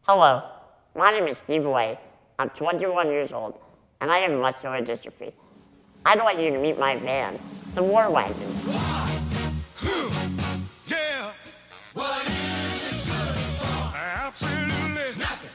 Hello, my name is Steve White. I'm 21 years old, and I have muscular dystrophy. I'd like you to meet my van, the War Wagon. Yeah. What is it good for? Absolutely nothing.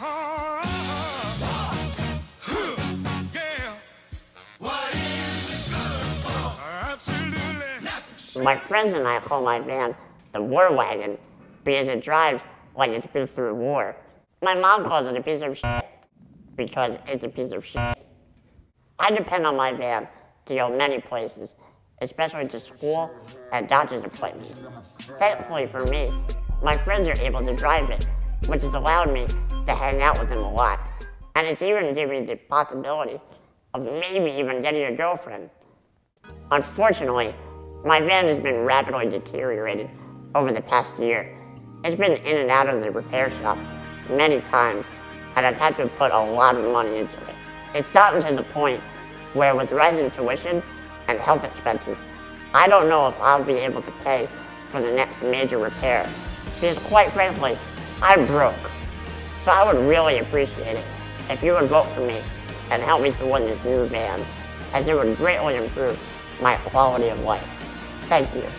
Yeah. What is it good for? Absolutely nothing. My friends and I call my van the War Wagon because it drives like it's been through war. My mom calls it a piece of shit because it's a piece of shit. I depend on my van to go many places, especially to school and doctor's appointments. Thankfully for me, my friends are able to drive it, which has allowed me to hang out with them a lot. And it's even given me the possibility of maybe even getting a girlfriend. Unfortunately, my van has been rapidly deteriorated over the past year. It's been in and out of the repair shop many times, and I've had to put a lot of money into it. It's gotten to the point where with rising tuition and health expenses, I don't know if I'll be able to pay for the next major repair, because quite frankly, I'm broke. So I would really appreciate it if you would vote for me and help me to win this new van, as it would greatly improve my quality of life. Thank you.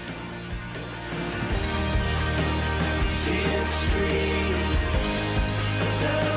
See the street.